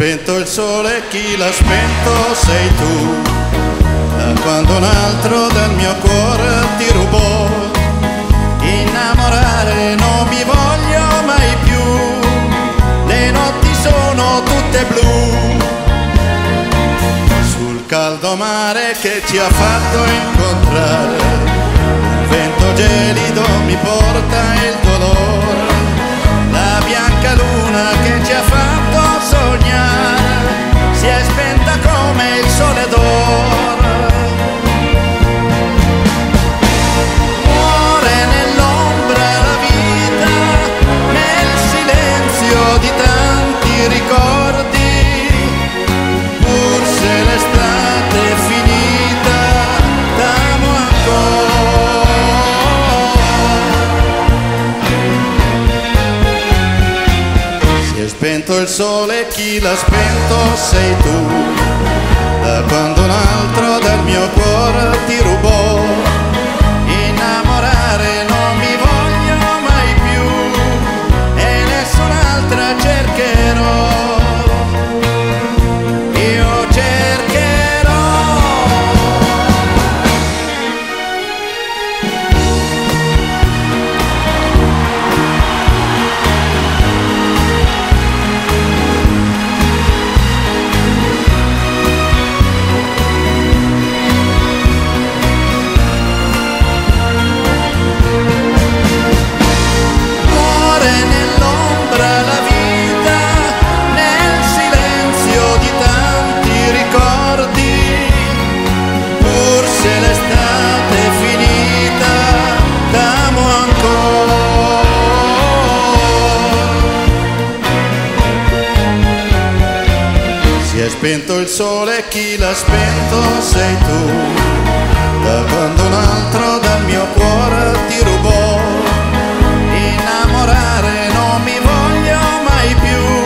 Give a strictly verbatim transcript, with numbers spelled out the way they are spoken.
spento il sole, chi l'ha spento sei tu. Da quando un altro dal mio cuore ti rubò, innamorare non mi voglio mai più. Le notti sono tutte blu, sul caldo mare che ci ha fatto incontrare. Un vento gelido mi porta il dolore, la bianca luna che ci ha fatto sognare si è spenta come il sole d'oro. Muore nell'ombra la vita, nel silenzio di tanti ricordi, pur se l'estate è finita, t'amo ancora. Si è spento il sole, chi l'ha spento sei tu. Da quando un altro dal mio cuore ti rubò, innamorare non mi voglio mai più e nessun'altra cercherò. Io cercherò. Si è spento il sole, chi l'ha spento sei tu. Da quando un altro dal mio cuore ti rubò, innamorare non mi voglio mai più